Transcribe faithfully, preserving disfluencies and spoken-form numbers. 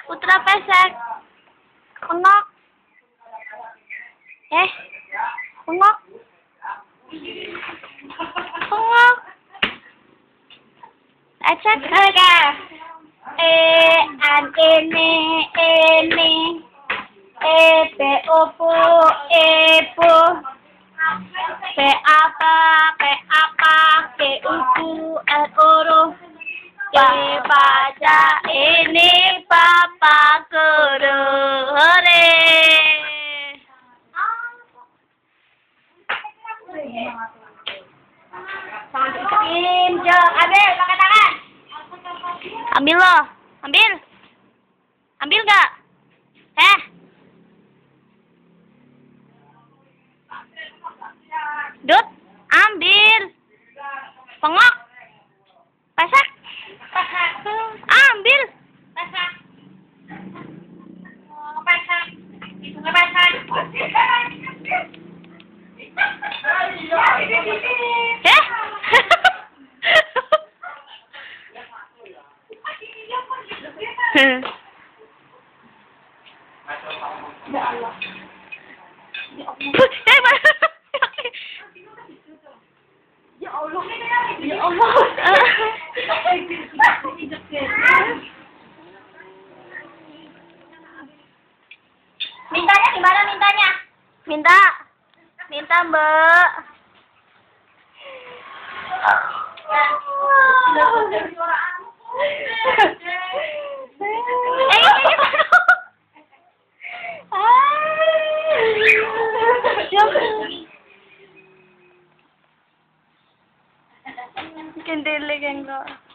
Putra pesek. Pengok. Eh. Pengok. Pengok. Acak harga. Eh, an ini, ini. Eh, pe opo, epo. Pe apa, pe apa, ke uku, el oro. Ke baca ini papa guru. Hore. Injo, ambil pakai tangan. Ambil loh, ambil. Ambil gak? Eh. Dut, ambil. Pengok. Pasak. Ambil. Pasak. Pasak. Pasak. Eh? Ya Allah. Ya Allah. Ya Allah. Ya Allah. Mintanya gimana mintanya? Minta. Minta, Mbak. Kendele kan kok.